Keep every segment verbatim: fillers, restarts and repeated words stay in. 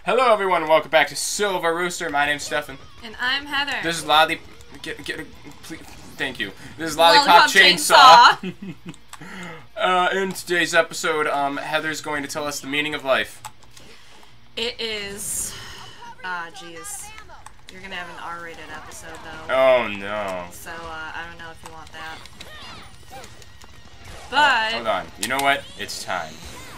Hello everyone, and welcome back to Silver Rooster. My name's Stefan. And I'm Heather. This is Lolly... Get, get, please, thank you. This is Lollipop, Lollipop Chainsaw. Chainsaw. uh, in today's episode, um, Heather's going to tell us the meaning of life. It is... Ah, jeez. You're gonna have an R rated episode, though. Oh, no. So, uh, I don't know if you want that. But... Oh, hold on. You know what? It's time.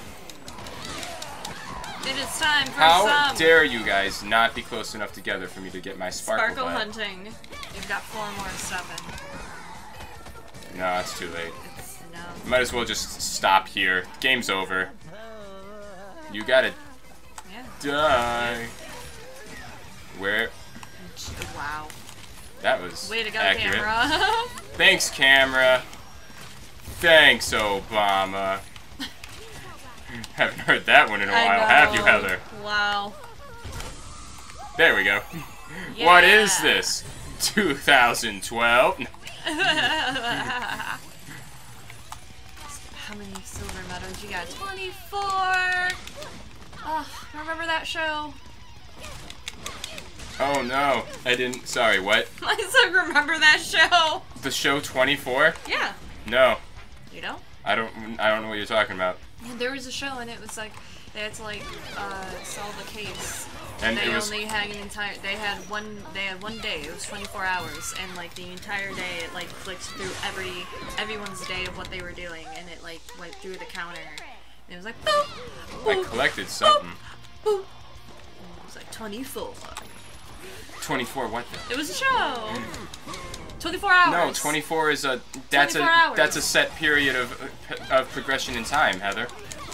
It is time for How some... dare you guys not be close enough together for me to get my sparkle Sparkle butt. hunting. You've got four more seven. No, it's too late. It's, no. Might as well just stop here. Game's over. You gotta Yeah. die. Where? Wow. That was Way to go, accurate. camera. Thanks, camera. Thanks, Obama. Haven't heard that one in a I while, know. have you, Heather? Wow. There we go. Yeah. What is this? two thousand twelve? How many silver medals you got? twenty-four! Oh, remember that show? Oh no, I didn't. Sorry, what? I said remember that show? The show twenty-four? Yeah. No, You know? I don't. I don't know what you're talking about. There was a show and it was like, they had to like, uh, solve a case. And they it was only had an entire, they had one, they had one day, it was twenty-four hours, and like the entire day it like clicked through every, everyone's day of what they were doing, and it like went through the counter, and it was like, boop, I boop, collected something. boop. And it was like twenty-four. twenty-four. What the? It was a show. twenty-four hours. No, twenty-four is a. That's a. twenty-four hours. That's a set period of of progression in time, Heather.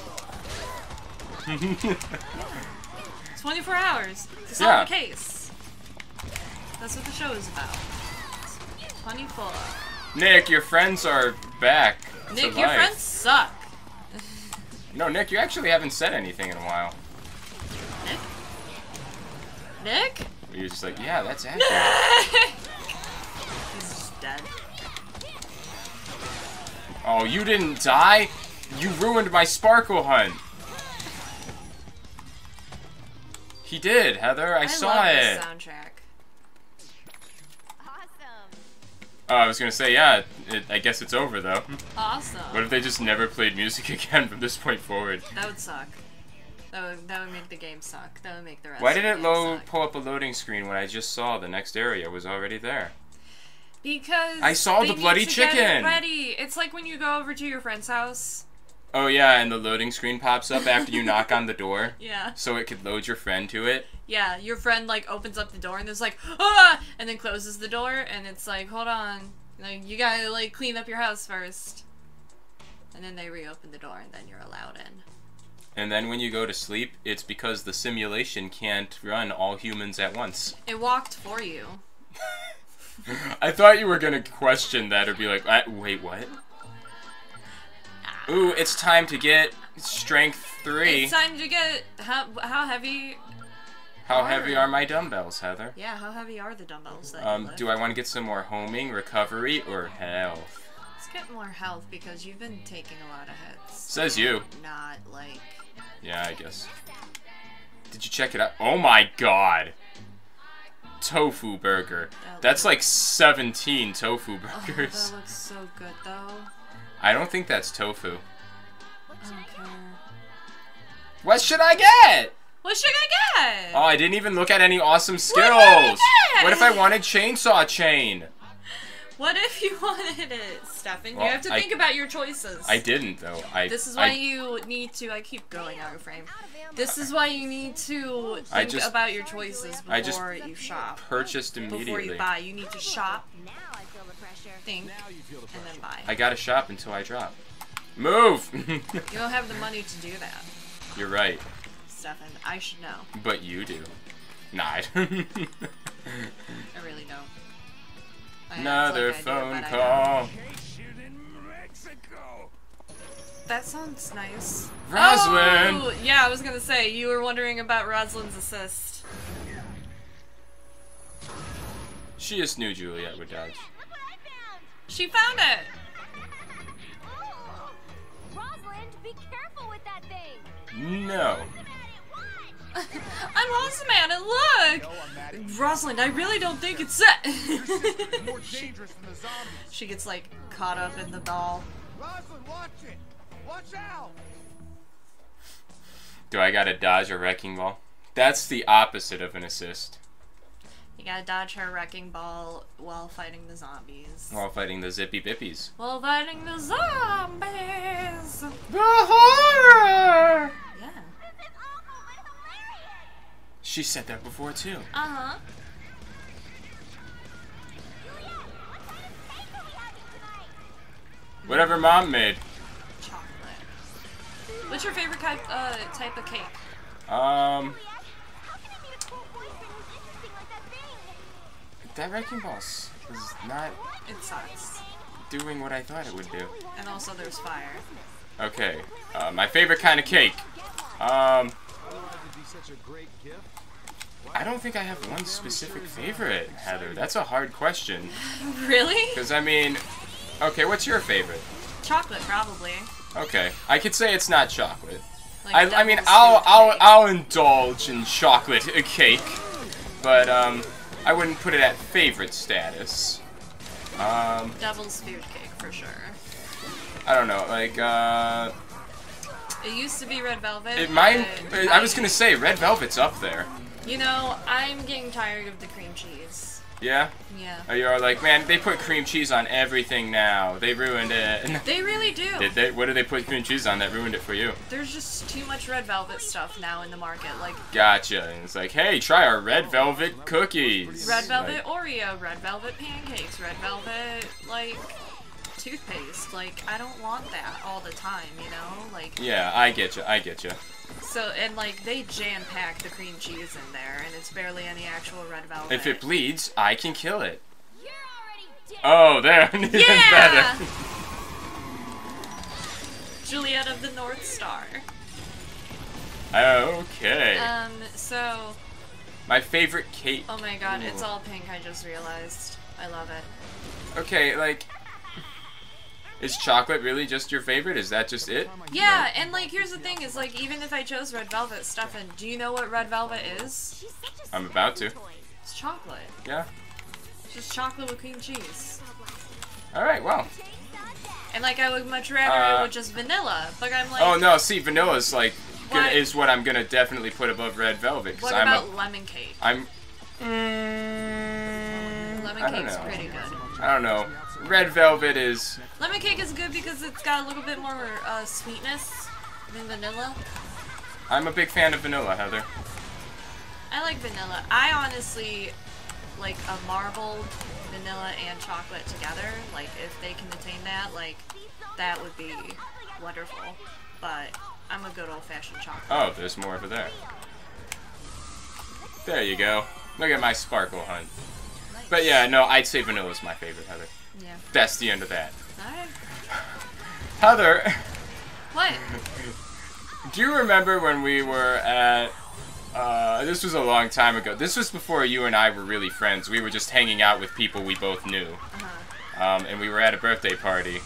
twenty-four hours to solve Yeah. a case. That's what the show is about. twenty-four. Nick, your friends are back. to Nick, your life. friends suck. No, Nick, you actually haven't said anything in a while. Nick? Nick? You're just like, yeah, that's accurate. He's just dead. Oh, you didn't die? You ruined my sparkle hunt. He did, Heather. I, I saw love it. this soundtrack. Awesome. Oh, I was gonna say, yeah. It, I guess it's over though. Awesome. What if they just never played music again from this point forward? That would suck. That would, that would make the game suck. That would make the rest Why of did the it game load, suck. pull up a loading screen when I just saw the next area was already there? Because I saw they the need bloody to get it chicken. ready. It's like when you go over to your friend's house. Oh yeah, and the loading screen pops up after you knock on the door, Yeah. so it could load your friend to it. Yeah, your friend like opens up the door and there's like ah, and then closes the door and it's like hold on, like you gotta like clean up your house first, and then they reopen the door and then you're allowed in. And then when you go to sleep, it's because the simulation can't run all humans at once. It walked for you. I thought you were gonna question that or be like, I, wait, what? Ooh, it's time to get strength three. It's time to get how how heavy. How heavy are my dumbbells, Heather? Yeah, how heavy are the dumbbells that Um, you lift? do I want to get some more homing, recovery, or health? Let's get more health because you've been taking a lot of hits. Says you. Not like. Yeah, I guess. Did you check it out? Oh my god! Tofu burger. That That's looks- like seventeen tofu Oh, burgers. that looks so good though. I don't think that's tofu. I don't care. What should I get? What should I get? Oh, I didn't even look at any awesome skills. did I get? What if I wanted chainsaw chain? What if you wanted it, Stefan? Well, you have to I- think about your choices. I didn't though. I. This is why I, you need to. I keep going out of frame. This is why you need to think I just- about your choices before I just you shop. purchased Before immediately. you buy, you need to shop, Now I feel the pressure. think, and then buy. I gotta shop until I drop. Move! You don't have the money to do that, You're right, Stefan. I should know. but you do. Nah. I really don't. I Another act like I do, phone but I call. don't. That sounds nice. Rosalind! Oh, yeah, I was gonna say, you were wondering about Rosalind's assist. She just knew Juliet would dodge. Look what I found. She found it! Oh. Rosalind, be careful with that thing. No. I'm I'm awesome at it, look! Rosalind, I really don't think it's set. More dangerous than the zombies. She gets, like, caught up in the ball. Rosalind, watch it. Watch out. Do I gotta dodge a wrecking ball? That's the opposite of an assist. You gotta dodge her wrecking ball while fighting the zombies. While fighting the zippy bippies. While fighting the zombies! The horror! Yeah. She said that before too. Uh-huh. Whatever Mom made. Chocolate. What's your favorite type, uh, type of cake? Um... That wrecking ball is not It sucks. doing what I thought it would do. And also there's fire. Okay, uh, my favorite kind of cake. Um, I don't think I have one specific favorite, Heather. That's a hard question. Really? Because, I mean, okay, what's your favorite? Chocolate, probably. Okay, I could say it's not chocolate. Like I, I mean, double I'll, spoon I'll, cake. I'll indulge in chocolate uh, cake, but, um, I wouldn't put it at favorite status. Um, Devil's food cake, for sure. I don't know, like, uh... It used to be red velvet. It might. but I was gonna say red velvet's up there. You know, I'm getting tired of the cream cheese. Yeah. Yeah. Or you're like, man, they put cream cheese on everything now. They ruined it. They really do. Did they? What did they put cream cheese on that ruined it for you? There's just too much red velvet stuff now in the market. Like Gotcha. And it's like, hey, try our red velvet cookies. red velvet Like, Oreo, red velvet pancakes, red velvet, like, toothpaste. Like, I don't want that all the time, you know? Like, yeah, I get you. I get you. so, and like, they jam-pack the cream cheese in there, and it's barely any actual red velvet. If it bleeds, I can kill it. You're already dead. Oh, there. Even Yeah! better. Juliet of the North Star. Okay. Um, so, My favorite cake. oh my god, it's Ooh. all pink, I just realized. I love it. Okay, like, is chocolate really just your favorite? Is that just it? Yeah, and like, here's the thing, is like, even if I chose red velvet, Stefan, do you know what red velvet is? She's such a I'm about to. toy. It's chocolate. Yeah. It's just chocolate with cream cheese. All right. Well. And like, I would much rather Uh, it with just vanilla, but I'm like, Oh no. See, vanilla's like gonna, What? is what I'm gonna definitely put above red velvet because what I'm about a, lemon cake? I'm. Mm, Lemon I don't cake's know. pretty good. I don't know. Red velvet is. Lemon cake is good because it's got a little bit more uh, sweetness than vanilla. I'm a big fan of vanilla, Heather. I like vanilla. I honestly like a marbled vanilla and chocolate together. Like, if they can attain that, like, that would be wonderful. But I'm a good old-fashioned chocolate. Oh, there's more over there. There you go. Look at my sparkle hunt. Nice. But yeah, no, I'd say vanilla's my favorite, Heather. Yeah. That's the end of that. Alright. Heather, What? do you remember when we were at, uh, this was a long time ago. This was before you and I were really friends. We were just hanging out with people we both knew. Uh-huh. Um, and we were at a birthday party.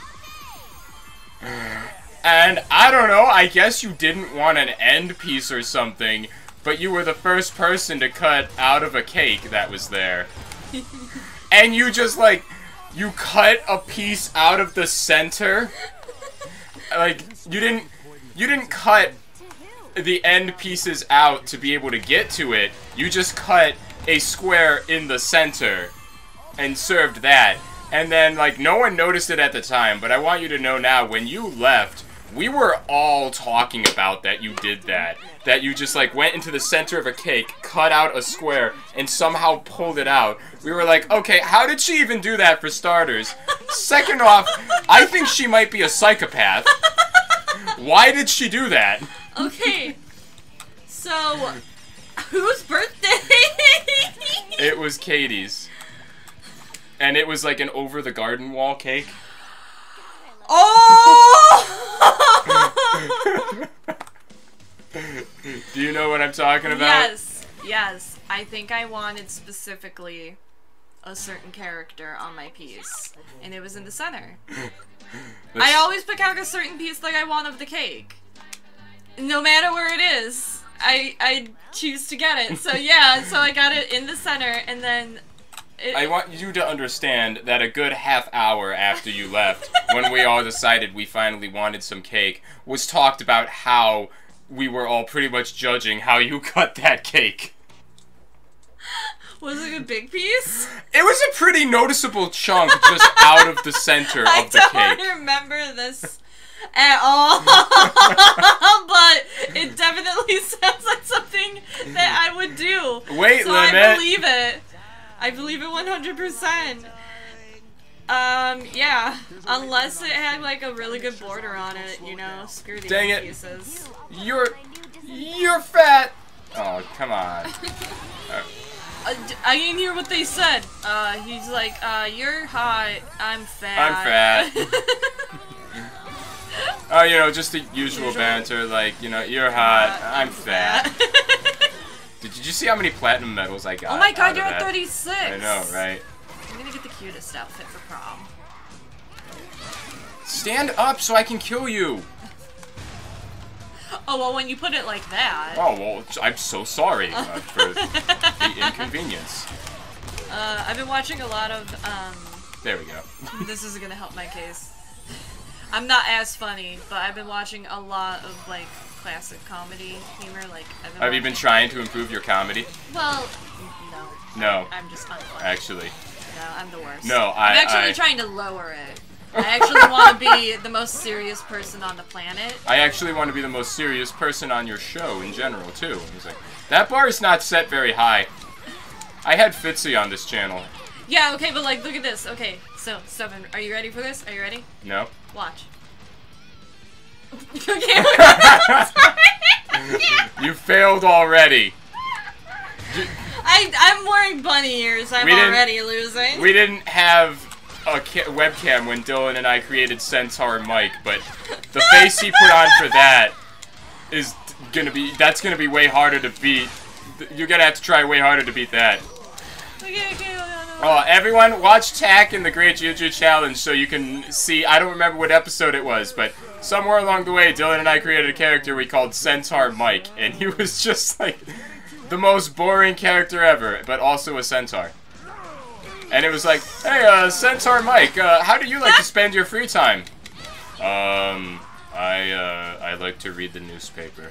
And I don't know, I guess you didn't want an end piece or something, but you were the first person to cut out of a cake that was there. And you just, like, you cut a piece out of the center. Like, you didn't, you didn't cut the end pieces out to be able to get to it. You just cut a square in the center and served that. And then, like, no one noticed it at the time, but I want you to know now, when you left, we were all talking about that you did that. That you just, like, went into the center of a cake, cut out a square, and somehow pulled it out. We were like, okay, how did she even do that, for starters? Second off, I think she might be a psychopath. Why did she do that? Okay. So, whose birthday? It was Katie's. And it was like an over-the-garden wall cake. Oh! Do you know what I'm talking about? Yes, yes. I think I wanted specifically a certain character on my piece, and it was in the center. Let's- I always pick out a certain piece like I want of the cake, no matter where it is. I I choose to get it. So yeah, so I got it in the center, and then it, I want you to understand that a good half hour after you left, when we all decided we finally wanted some cake, was talked about how we were all pretty much judging how you cut that cake. Was it a big piece? It was a pretty noticeable chunk just out of the center of I the don't cake. remember this at all, but it definitely sounds like something that I would do. Weight so limit. I believe it. I believe it one hundred percent. Um, yeah. Unless it had like a really good border on it, you know. Screw these Dang it. pieces. You're you're fat. Oh, come on. Uh, Uh, d- I didn't hear what they said. Uh, he's like, uh, you're hot. I'm fat. I'm fat. Oh, you know, just the usual Usual. banter, like, you know, you're hot, I'm fat. Did, did you see how many platinum medals I got? Oh my out god, of you're at that? thirty-six. I know, right? I'm gonna get the cutest outfit for prom. Stand up so I can kill you. Oh, well, when you put it like that. Oh, well, I'm so sorry uh, for the inconvenience. Uh, I've been watching a lot of, um, There we go. this is gonna help my case. I'm not as funny, but I've been watching a lot of, like, classic comedy humor, like, I've been Have you been watching- trying to improve your comedy? Well, no. No, I'm just unfunny. actually. No, I'm the worst. No, I- I'm actually I- trying to lower it. I actually want to be the most serious person on the planet. I actually want to be the most serious person on your show in general, too. He's like, that bar is not set very high. I had Fitzy on this channel. Yeah, okay, but like, look at this. Okay, so, Stefan, are you ready for this? Are you ready? No? Watch. Okay, You failed already. I, I'm wearing bunny ears. I'm We didn't- already losing. We didn't have a ca webcam when Dylan and I created Centaur Mike, but the face he put on for that is gonna be, that's gonna be way harder to beat. You're gonna have to try way harder to beat that. Okay, okay, no, no, no. Oh, everyone, watch Tak in the Great Juju Challenge so you can see, I don't remember what episode it was, but somewhere along the way, Dylan and I created a character we called Centaur Mike, and he was just like the most boring character ever, but also a centaur. And it was like, hey, uh, Centaur Mike, uh, how do you like to spend your free time? Um, I, uh, I like to read the newspaper.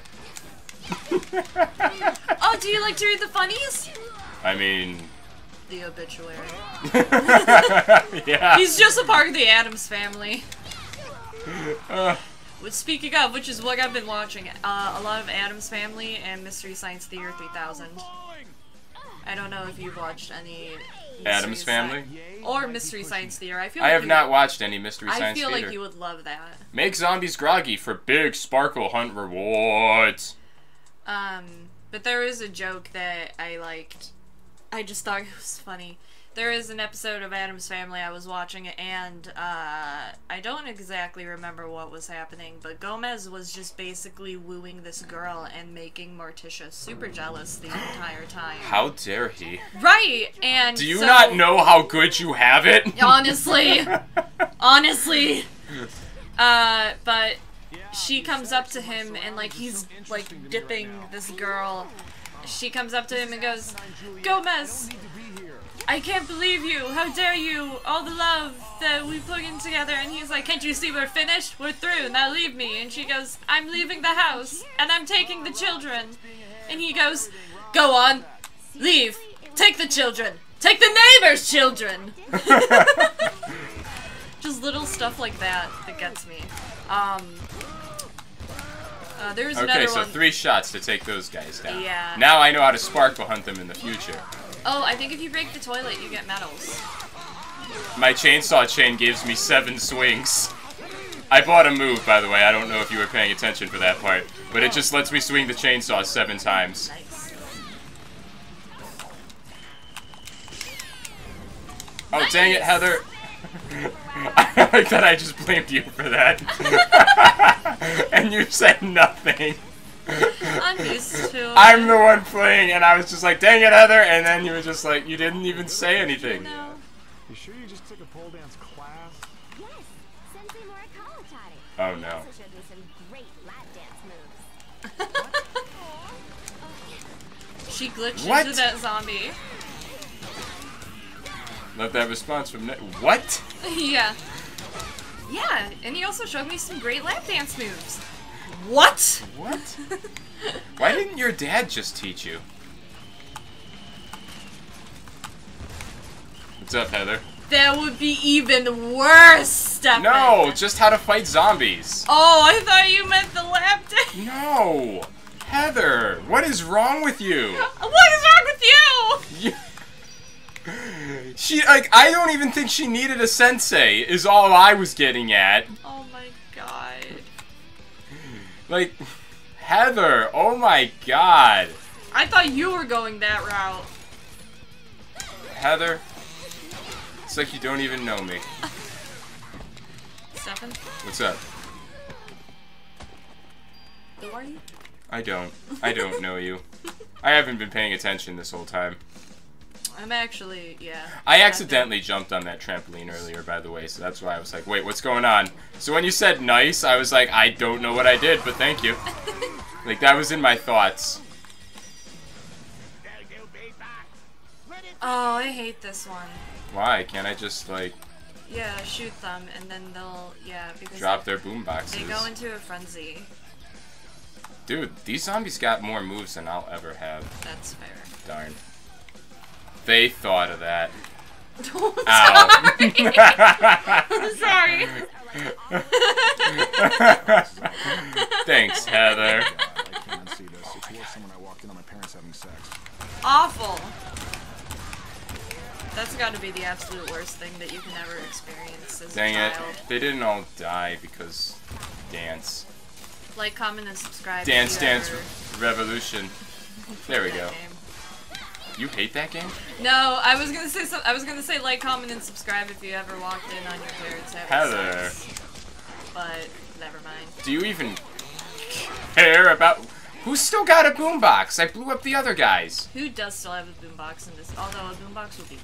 Oh, do you like to read the funnies? I mean... The obituary. Yeah. He's just a part of the Addams family. Uh, Which, speaking of, which is what I've been watching, uh, a lot of Addams Family and Mystery Science Theater three thousand. I don't know if you've watched any Mystery Addams Family? Sci- or Mystery Science Theater. I feel I like have you not would, watched any Mystery I Science feel Theater. like you would love that. Make zombies groggy for big sparkle hunt rewards. Um, but there is a joke that I liked. I just thought it was funny. There is an episode of Addams Family I was watching, and uh, I don't exactly remember what was happening, but Gomez was just basically wooing this girl and making Morticia super jealous the entire time. How dare he? Right, and Do you so- not know how good you have it? Honestly, honestly. Uh, but she comes up to him and like he's like dipping this girl. She comes up to him and goes, Gomez, I can't believe you. How dare you? All the love that we put in together. And he's like, can't you see we're finished? We're through. Now leave me. And she goes, I'm leaving the house and I'm taking the children. And he goes, go on, leave. Take the children. Take the neighbor's children. Just little stuff like that that gets me. Um, uh, there's Okay, another so one. three shots to take those guys down. Yeah. Now I know how to sparkle hunt them in the future. Oh, I think if you break the toilet, you get medals. My chainsaw chain gives me seven swings. I bought a move, by the way. I don't know if you were paying attention for that part, but it just lets me swing the chainsaw seven times. Nice. Oh, dang it, Nice. Heather. I like that I just blamed you for that. And you said nothing. I'm used to it. I'm the one playing, and I was just like, dang it, Heather, and then you were just like, you didn't even say anything. No. You sure you just took a pole dance class? Yes, Sensei Morikawa taught it. Oh no. Also showed me some great lap dance moves. She glitched What? into that zombie. Love that response from Ne- What? Yeah. Yeah, and he also showed me some great lap dance moves. What? What? Why didn't your dad just teach you? What's up, Heather? That would be even worse, Stefan. No, just how to fight zombies. Oh, I thought you meant the lap dance. No! Heather, what is wrong with you? What is wrong with you? You- She, like, I don't even think she needed a sensei, is all I was getting at. Oh my god. Like, Heather, oh my god. I thought you were going that route. Heather, it's like you don't even know me. Stefan, What's up? who are you? I don't. I don't know you. I haven't been paying attention this whole time. I'm actually, yeah. I accidentally jumped on that trampoline earlier, by the way, so that's why I was like, wait, what's going on? So when you said nice, I was like, I don't know what I did, but thank you. Like, that was in my thoughts. Oh, I hate this one. Why? Can't I just, like, Yeah, shoot them, and then they'll, yeah, because drop they, their boom boxes? they go into a frenzy. Dude, these zombies got more moves than I'll ever have. That's fair. Darn. They thought of that. I'm sorry. Thanks, Heather. God, I can't see this. It's worse than when I walked in on my parents having sex. Awful. That's got to be the absolute worst thing that you can ever experience as Dang a it. child. They didn't all die because dance. Like, comment, and subscribe. Dance if you Dance ever Revolution. There we played go. that game. You hate that game? No, I was gonna say some, I was gonna say like, comment, and subscribe if you ever walked in on your parents having Heather. sex. But never mind. Do you even care about... Who's still got a boombox? I blew up the other guys. Who does still have a boombox in this? Although a boombox would be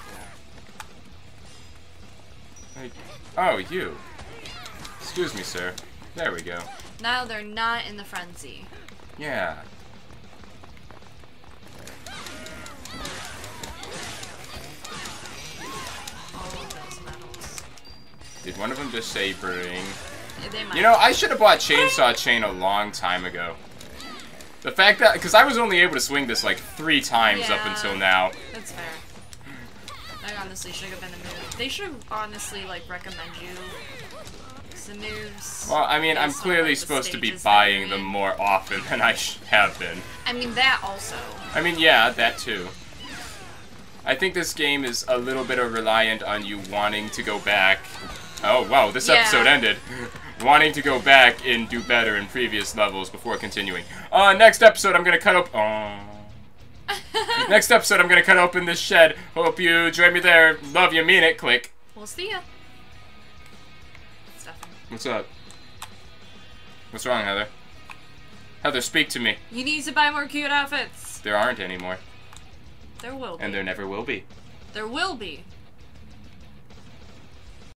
cool. Like, oh, you. Excuse me, sir. There we go. Now they're not in the frenzy. Yeah. All of those medals. Did one of them just say bring? Yeah, they might. You know, I should have bought Chainsaw Chain a long time ago. The fact that... Because I was only able to swing this like three times up Yeah. until now. That's fair. That honestly should have been a move. They should honestly like recommend you some moves. Well, I mean, I'm based on, clearly like, the supposed to be stages that buying you're them in. more often than I sh have been. I mean that also. I mean, yeah, that too. I think this game is a little bit of reliant on you wanting to go back. Oh, wow, this Yeah. episode ended. Wanting to go back and do better in previous levels before continuing. Uh, next episode, I'm gonna cut up. Oh. Next episode, I'm gonna cut open this shed. Hope you join me there. Love you, mean it. Click. We'll see ya. Stefan. What's up? What's wrong, Heather? Heather, speak to me. You need to buy more cute outfits. There aren't anymore. There will be. And there never will be. There will be.